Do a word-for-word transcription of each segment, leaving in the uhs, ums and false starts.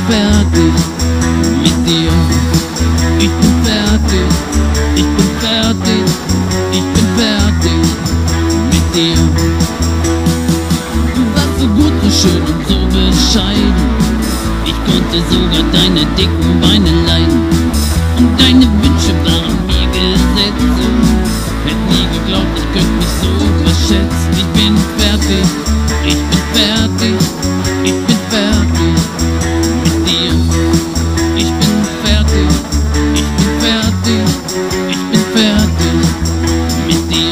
fertig mit dir. Ich bin fertig, ich bin fertig, ich bin fertig mit dir. Du warst so gut, so schön und so bescheiden. Ich konnte sogar deine dicken Beine leiden. Und deine Wünsche waren mir Gesetze. Hätt nie geglaubt, ich könnte mich so verschätzen. Ich bin fertig, ich bin fertig, ich bin fertig mit dir. Ich bin fertig, ich bin fertig, ich bin fertig mit dir.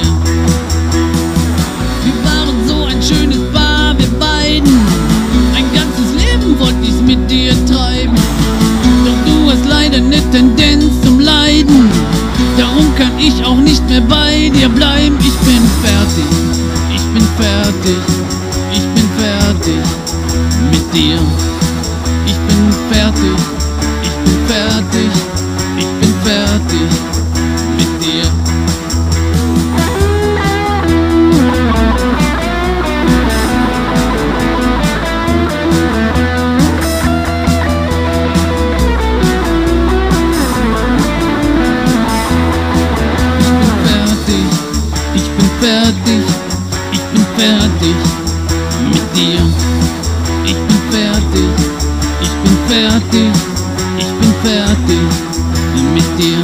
Wir waren so ein schönes Paar, wir beiden. Ein ganzes Leben wollte ich's mit dir treiben. Doch du hast leider ne Tendenz zum Leiden. Darum kann ich auch nicht mehr bei dir bleiben. Ich bin fertig, ich bin fertig, ich bin fertig mit dir. Ich bin fertig, ich bin fertig, ich bin fertig mit dir. Fertig, ich bin fertig mit dir. Ich bin fertig, ich bin fertig, ich bin fertig mit dir.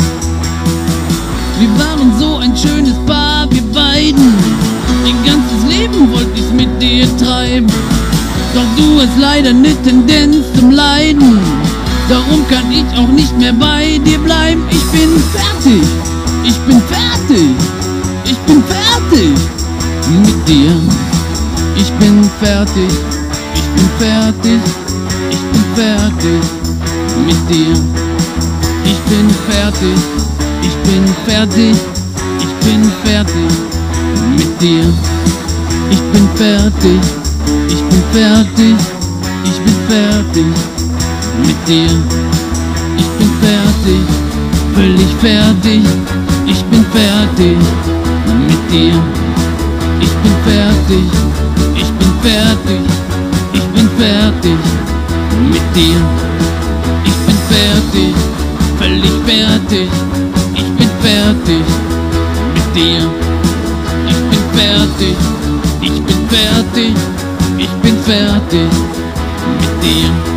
Wir waren so ein schönes Paar, wir beiden. Ein ganzes Leben wollte ich's mit dir treiben. Doch du hast leider ne Tendenz zum Leiden. Darum kann ich auch nicht mehr bei dir bleiben. Ich bin fertig, ich bin fertig. Ich bin fertig mit dir. Ich bin fertig, ich bin fertig, ich bin fertig mit dir. Ich bin fertig, ich bin fertig, ich bin fertig mit dir. Ich bin fertig, ich bin fertig, ich bin fertig mit dir. Ich bin fertig, völlig fertig, ich bin fertig mit dir. Ich bin fertig, ich bin fertig, ich bin fertig mit dir. Ich bin fertig, völlig fertig, ich bin fertig mit dir. Ich bin fertig, ich bin fertig, ich bin fertig mit dir.